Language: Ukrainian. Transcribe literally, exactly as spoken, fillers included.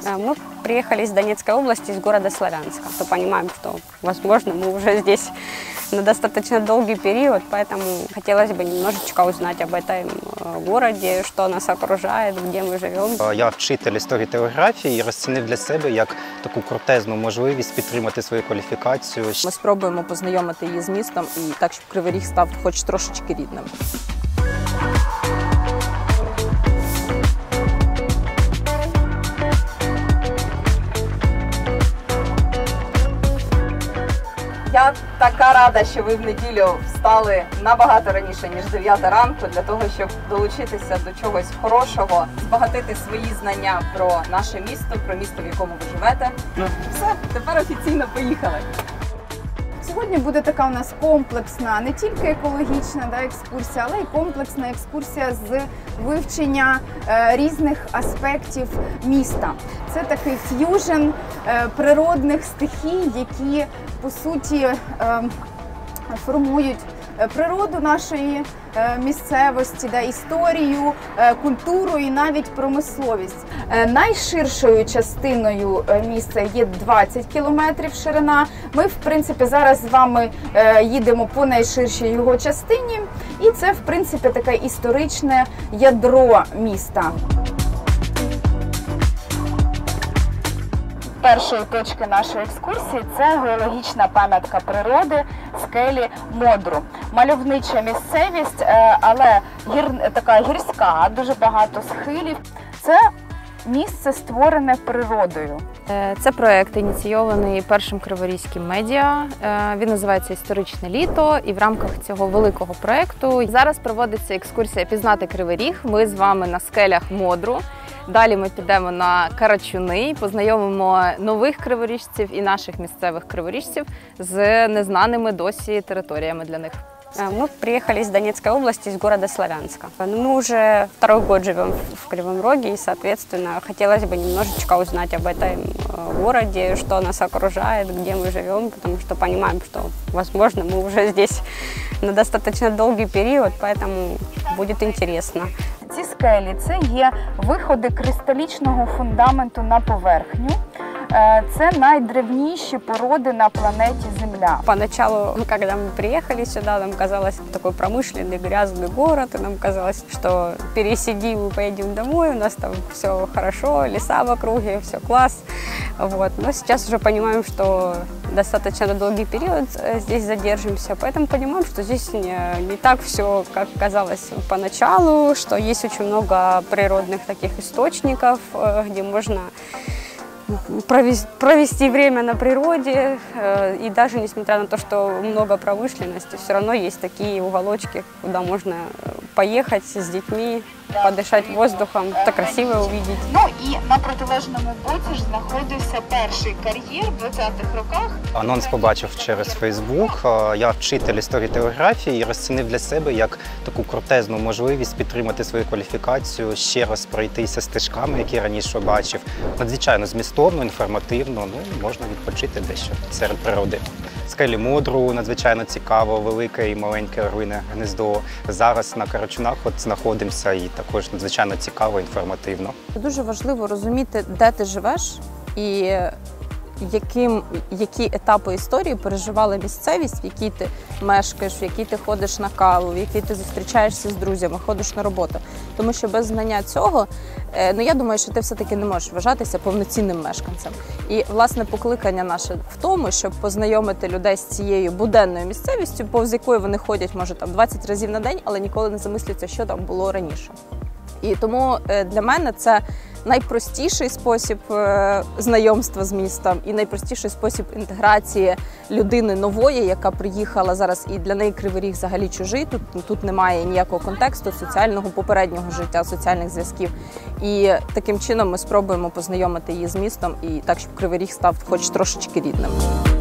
Мы приехали из Донецкой области, из города Славянска. То понимаем, что, возможно, мы уже здесь на достаточно долгий период, поэтому хотелось бы немножечко узнать об этом городе, что нас окружает, где ми живемо. Я вчитель історії та географії і розцінив для себе як таку крутезну можливість підтримати свою кваліфікацію. Ми спробуємо познайомити її з містом і так, щоб Кривий Ріг став хоч трошечки рідним. Я така рада, що ви в неділю встали набагато раніше, ніж дев'ята ранку, для того, щоб долучитися до чогось хорошого, збагатити свої знання про наше місто, про місто, в якому ви живете. Все, тепер офіційно поїхали. Сьогодні буде така у нас комплексна, не тільки екологічна да, екскурсія, але й комплексна екскурсія з вивчення е, різних аспектів міста. Це такий ф'южн е, природних стихій, які, по суті, е, формують природу нашої місцевості, да, історію, культуру і навіть промисловість. Найширшою частиною міста є двадцять кілометрів ширина. Ми, в принципі, зараз з вами їдемо по найширшій його частині. І це, в принципі, таке історичне ядро міста. Першої точки нашої екскурсії – це геологічна пам'ятка природи скелі Модру. Мальовнича місцевість, але гір, така гірська, дуже багато схилів. Це місце створене природою. Це проєкт, ініційований першим криворізьким медіа. Він називається «Історичне літо», і в рамках цього великого проєкту зараз проводиться екскурсія «Пізнати Кривий Ріг». Ми з вами на скелях Модру. Далі ми підемо на Карачуни, познайомимо нових криворіжців і наших місцевих криворіжців з незнаними досі територіями для них. Мы приехали из Донецкой области, из города Славянска. Мы уже второй год живем в Кривом Роге, и, соответственно, хотелось бы немножечко узнать об этом городе, что нас окружает, где мы живем, потому что понимаем, что, возможно, мы уже здесь на достаточно долгий период, поэтому будет интересно. Ці скелі – це є виходи кристалічного фундаменту на поверхню. Це найдревніші породи на планеті Земля. Поначалу, когда мы приехали сюда, нам казалось такой промышленный, грязный город, и нам казалось, что пересидим и поедем домой, у нас там все хорошо, леса в округе, все класс. Вот. Но сейчас уже понимаем, что достаточно долгий период здесь задержимся, поэтому понимаем, что здесь не, не так все, как казалось поначалу, что есть очень много природных таких источников, где можно провести время на природе, и даже несмотря на то, что много промышленности, все равно есть такие уголочки, куда можно поехать с детьми, подышать воздухом, это красиво увидеть. Ну і на протилежному боці ж знаходився перший кар'єр в двадцятих роках. Анонс побачив через Фейсбук. Я вчитель історії та географії і розцінив для себе як таку крутезну можливість підтримати свою кваліфікацію, ще раз пройтися стежками, які раніше бачив. Надзвичайно змістовно, інформативно, ну, можна відпочити дещо серед природи. Скелі Модру надзвичайно цікаво, велике і маленьке орлине гнездо. Зараз на Карачунах от знаходимося і також надзвичайно цікаво, інформативно. Дуже важливо розуміти, де ти живеш і яким, які етапи історії переживала місцевість, в якій ти мешкаєш, в якій ти ходиш на каву, в якій ти зустрічаєшся з друзями, ходиш на роботу. Тому що без знання цього, ну я думаю, що ти все-таки не можеш вважатися повноцінним мешканцем. І, власне, покликання наше в тому, щоб познайомити людей з цією буденною місцевістю, повз якою вони ходять, може, там двадцять разів на день, але ніколи не замислюються, що там було раніше. І тому для мене це найпростіший спосіб знайомства з містом і найпростіший спосіб інтеграції людини нової, яка приїхала зараз, і для неї Кривий Ріг взагалі чужий, тут, тут немає ніякого контексту соціального, попереднього життя, соціальних зв'язків. І таким чином ми спробуємо познайомити її з містом і так, щоб Кривий Ріг став хоч трошечки рідним.